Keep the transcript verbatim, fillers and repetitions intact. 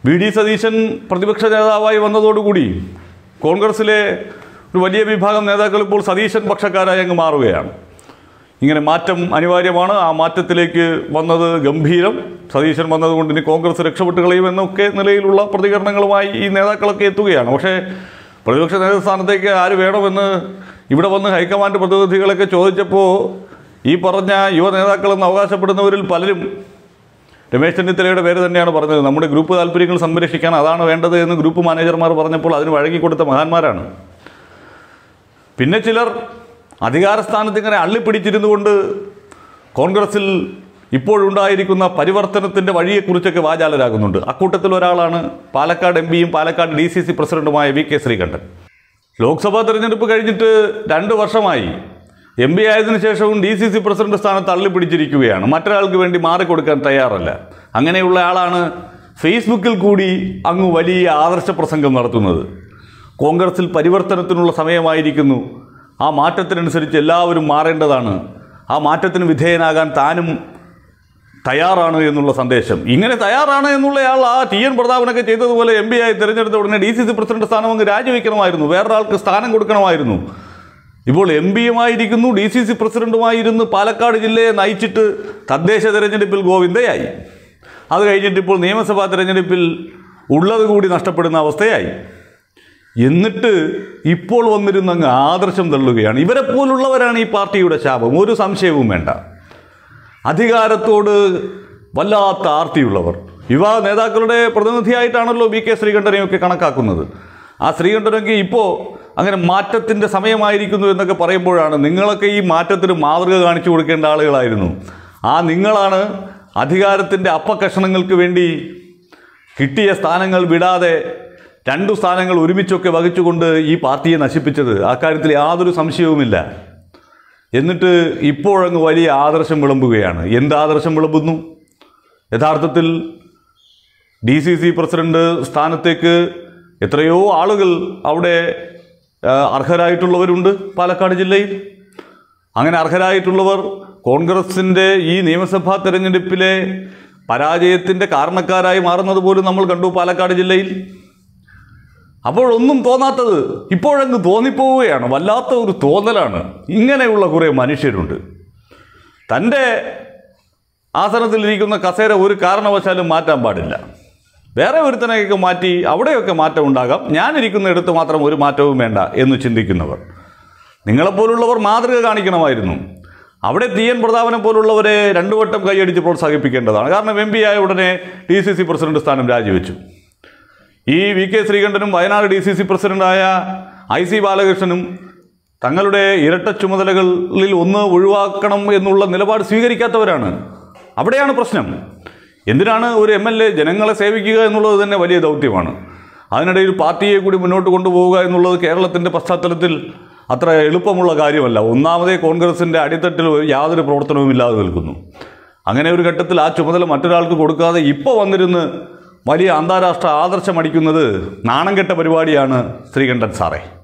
V D Satheesan പ്രതിപക്ഷ നേതാവായി വന്നതോടുകൂടി കോൺഗ്രസിലെ ഒരു വലിയ വിഭാഗം നേതാക്കൾ ഇപ്പോൾ സതീശൻ പക്ഷക്കാരായി അങ്ങ് മാറുകയാണ്. ഇങ്ങനെ മാറ്റം അനിവാര്യമാണ്. ആ മാറ്റത്തിലേക്ക് വന്നത് ഗംഭീരം. സതീശൻ വന്നതുകൊണ്ട് ഇനി കോൺഗ്രസ് രക്ഷപ്പെട്ട് കളയുമെന്നൊക്കെ നിലയിലുള്ള പ്രതികരണങ്ങളുമായി ഈ നേതാക്കളൊക്കെ എത്തുകയാണ്. പക്ഷേ പ്രതിപക്ഷ നേതൃസ്ഥാനത്തേക്ക് ആര് വേണമെന്ന് ഇവിടെ വന്ന് ഹൈക്കമാൻഡ് പ്രതിനിധികളൊക്കെ ചോദിച്ചപ്പോൾ ഈ പറഞ്ഞ യുവ നേതാക്കളെന്ന് അവകാശപ്പെടുന്നവരിൽ പലരും രമേശ് ചെന്നിത്തലയുടെ പേര് തന്നെയാണ് പറഞ്ഞത്. നമ്മുടെ ഗ്രൂപ്പ് താല്പര്യങ്ങൾ സംരക്ഷിക്കാൻ അതാണ് വേണ്ടത് എന്ന് ഗ്രൂപ്പ് മാനേജർമാർ പറഞ്ഞപ്പോൾ അതിന് വഴങ്ങിക്കൊടുത്ത മഹാന്മാരാണ്. പിന്നെ ചിലർ അധികാരസ്ഥാനത്ത് ഇങ്ങനെ അള്ളിപ്പിടിച്ചിരുന്നു കൊണ്ട് കോൺഗ്രസിൽ ഇപ്പോഴുണ്ടായിരിക്കുന്ന പരിവർത്തനത്തിൻ്റെ വഴിയെക്കുറിച്ചൊക്കെ വാചാലരാകുന്നുണ്ട്. അക്കൂട്ടത്തിൽ ഒരാളാണ് പാലക്കാട് എം പിയും പാലക്കാട് ഡി സി സി പ്രസിഡന്റുമായ വി കെ ശ്രീകണ്ഠൻ. ലോക്സഭാ തെരഞ്ഞെടുപ്പ് കഴിഞ്ഞിട്ട് രണ്ട് വർഷമായി. എം പി ആയതിനു ശേഷവും ഡി സി സി പ്രസിഡന്റ് സ്ഥാനത്ത് തള്ളിപ്പിടിച്ചിരിക്കുകയാണ്. മറ്റൊരാൾക്ക് വേണ്ടി മാറിക്കൊടുക്കാൻ തയ്യാറല്ല. അങ്ങനെയുള്ള ആളാണ് ഫേസ്ബുക്കിൽ കൂടി അങ്ങ് വലിയ ആദർശ പ്രസംഗം നടത്തുന്നത്. കോൺഗ്രസിൽ പരിവർത്തനത്തിനുള്ള സമയമായിരിക്കുന്നു. ആ മാറ്റത്തിനനുസരിച്ച് എല്ലാവരും മാറേണ്ടതാണ്. ആ മാറ്റത്തിന് വിധേയനാകാൻ താനും തയ്യാറാണ് എന്നുള്ള സന്ദേശം. ഇങ്ങനെ തയ്യാറാണ് എന്നുള്ളയാൾ ആ ടി എൻ പ്രതാപനൊക്കെ ചെയ്തതുപോലെ എം പി ആയി തിരഞ്ഞെടുത്ത ഉടനെ ഡി സി സി പ്രസിഡന്റ് സ്ഥാനം അങ്ങ് രാജിവെക്കണമായിരുന്നു. വേറൊരാൾക്ക് സ്ഥാനം കൊടുക്കണമായിരുന്നു. ഇപ്പോൾ എം പിയുമായിരിക്കുന്നു, ഡി സി സി പ്രസിഡന്റുമായിരുന്നു, പാലക്കാട് ജില്ലയെ നയിച്ചിട്ട് തദ്ദേശ തെരഞ്ഞെടുപ്പിൽ ഗോവിന്ദയായി. അത് കഴിഞ്ഞിട്ട് ഇപ്പോൾ നിയമസഭാ തെരഞ്ഞെടുപ്പിൽ ഉള്ളത് കൂടി നഷ്ടപ്പെടുന്ന അവസ്ഥയായി. എന്നിട്ട് ഇപ്പോൾ വന്നിരുന്നങ്ങ് ആദർശം തള്ളുകയാണ്. ഇവരെപ്പോലുള്ളവരാണ് ഈ പാർട്ടിയുടെ ശാപം, ഒരു സംശയവും വേണ്ട. അധികാരത്തോട് വല്ലാത്ത ആർത്തിയുള്ളവർ. യുവ നേതാക്കളുടെ പ്രതിനിധിയായിട്ടാണല്ലോ വി കെ ശ്രീകണ്ഠനെയൊക്കെ കണക്കാക്കുന്നത്. ആ ശ്രീകണ്ഠനൊക്കെ ഇപ്പോൾ അങ്ങനെ മാറ്റത്തിൻ്റെ സമയമായിരിക്കുന്നു എന്നൊക്കെ പറയുമ്പോഴാണ് നിങ്ങളൊക്കെ ഈ മാറ്റത്തിന് മാതൃക കാണിച്ചു കൊടുക്കേണ്ട ആളുകളായിരുന്നു. ആ നിങ്ങളാണ് അധികാരത്തിൻ്റെ അപ്പക്കഷണങ്ങൾക്ക് വേണ്ടി കിട്ടിയ സ്ഥാനങ്ങൾ വിടാതെ രണ്ടു സ്ഥാനങ്ങൾ ഒരുമിച്ചൊക്കെ വഹിച്ചുകൊണ്ട് ഈ പാർട്ടിയെ നശിപ്പിച്ചത്. ആ കാര്യത്തിൽ യാതൊരു സംശയവുമില്ല. എന്നിട്ട് ഇപ്പോഴങ്ങ് വലിയ ആദർശം വിളമ്പുകയാണ്. എന്ത് ആദർശം വിളമ്പുന്നു? യഥാർത്ഥത്തിൽ ഡി സി സി പ്രസിഡന്റ് സ്ഥാനത്തേക്ക് എത്രയോ ആളുകൾ അവിടെ അർഹരായിട്ടുള്ളവരുണ്ട് പാലക്കാട് ജില്ലയിൽ. അങ്ങനെ അർഹരായിട്ടുള്ളവർ കോൺഗ്രസിൻ്റെ ഈ നിയമസഭാ തെരഞ്ഞെടുപ്പിലെ പരാജയത്തിൻ്റെ കാരണക്കാരായി മാറുന്നത് പോലും നമ്മൾ കണ്ടു പാലക്കാട് ജില്ലയിൽ. അപ്പോഴൊന്നും തോന്നാത്തത് ഇപ്പോഴങ്ങ് തോന്നിപ്പോവുകയാണ്. വല്ലാത്ത ഒരു തോന്നലാണ്. ഇങ്ങനെയുള്ള കുറേ മനുഷ്യരുണ്ട്. തൻ്റെ ആസനത്തിലിരിക്കുന്ന കസേര ഒരു കാരണവശാലും മാറ്റാൻ പാടില്ല. വേറെ ഒരുത്തനെയൊക്കെ മാറ്റി അവിടെയൊക്കെ മാറ്റം ഉണ്ടാകാം, ഞാനിരിക്കുന്നിടത്ത് മാത്രം ഒരു മാറ്റവും വേണ്ട എന്ന് ചിന്തിക്കുന്നവർ. നിങ്ങളെപ്പോലുള്ളവർ മാതൃക കാണിക്കണമായിരുന്നു. അവിടെ ടി എൻ പ്രതാപനെ പോലുള്ളവരെ രണ്ടു വട്ടം കൈയടിച്ച് പ്രോത്സാഹിപ്പിക്കേണ്ടതാണ്. കാരണം എം പി ആയ ഉടനെ ഡി സി സി പ്രസിഡന്റ് സ്ഥാനം രാജിവെച്ചു. ഈ വി കെ ശ്രീകണ്ഠനും വയനാട് ഡി സി സി പ്രസിഡന്റായ ഐ സി ബാലകൃഷ്ണനും തങ്ങളുടെ ഇരട്ട ചുമതലകളിൽ ഒന്ന് ഒഴിവാക്കണം എന്നുള്ള നിലപാട് സ്വീകരിക്കാത്തവരാണ്. അവിടെയാണ് പ്രശ്നം. എന്തിനാണ് ഒരു എം എൽ എ ജനങ്ങളെ സേവിക്കുക എന്നുള്ളത് തന്നെ വലിയ ദൗത്യമാണ്. അതിനിടയിൽ പാർട്ടിയെ കൂടി മുന്നോട്ട് കൊണ്ടുപോവുക എന്നുള്ളത് കേരളത്തിൻ്റെ പശ്ചാത്തലത്തിൽ അത്ര എളുപ്പമുള്ള കാര്യമല്ല. ഒന്നാമതേ കോൺഗ്രസിൻ്റെ അടിത്തട്ടിൽ യാതൊരു പ്രവർത്തനവും ഇല്ലാതെ നിൽക്കുന്നു. അങ്ങനെ ഒരു ഘട്ടത്തിൽ ആ ചുമതല മറ്റൊരാൾക്ക് കൊടുക്കാതെ ഇപ്പോൾ വന്നിരുന്ന് വലിയ അന്താരാഷ്ട്ര ആദർശമടിക്കുന്നത് നാണം കെട്ട പരിപാടിയാണ് ശ്രീകണ്ഠൻ സാറേ.